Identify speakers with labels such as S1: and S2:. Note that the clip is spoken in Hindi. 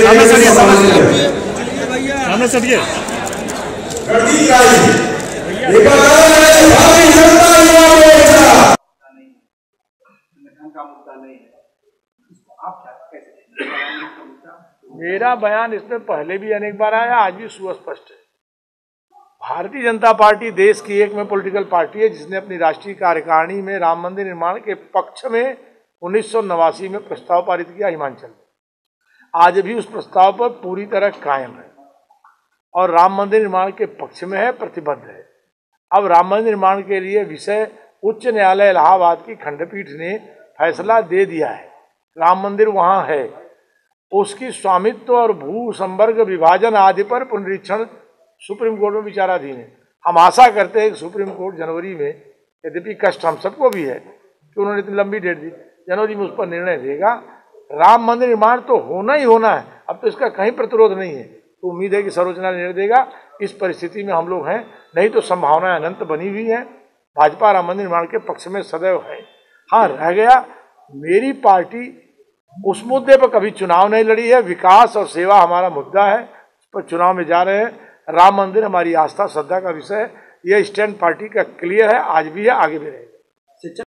S1: सामने सटिए।
S2: मेरा बयान इसमें पहले भी अनेक बार आया, आज भी सुस्पष्ट है। भारतीय जनता पार्टी देश की एकमेव पॉलिटिकल पार्टी है जिसने अपनी राष्ट्रीय कार्यकारिणी में राम मंदिर निर्माण के पक्ष में 1989 में प्रस्ताव पारित किया हिमाचल में। आज भी उस प्रस्ताव पर पूरी तरह कायम है और राम मंदिर निर्माण के पक्ष में है, प्रतिबद्ध है। अब राम मंदिर निर्माण के लिए विषय उच्च न्यायालय इलाहाबाद की खंडपीठ ने फैसला दे दिया है। राम मंदिर वहां है, उसकी स्वामित्व और भू संवर्ग विभाजन आदि पर पुनरीक्षण सुप्रीम कोर्ट में विचाराधीन है। हम आशा करते हैं कि सुप्रीम कोर्ट जनवरी में, यद्यपि कष्ट हम सबको भी है कि उन्होंने इतनी लंबी डेट दी, जनवरी में उस पर निर्णय देगा। राम मंदिर निर्माण तो होना ही होना है, अब तो इसका कहीं प्रतिरोध नहीं है। तो उम्मीद है कि सर्वोच्च न्यायालय निर्णय देगा। इस परिस्थिति में हम लोग हैं, नहीं तो संभावनाएं अनंत बनी हुई है। भाजपा राम मंदिर निर्माण के पक्ष में सदैव है। हाँ, रह गया, मेरी पार्टी उस मुद्दे पर कभी चुनाव नहीं लड़ी है। विकास और सेवा हमारा मुद्दा है, उस पर चुनाव में जा रहे हैं। राम मंदिर हमारी आस्था श्रद्धा का विषय है। यह स्टैंड पार्टी का क्लियर है, आज भी है, आगे भी रहेगा।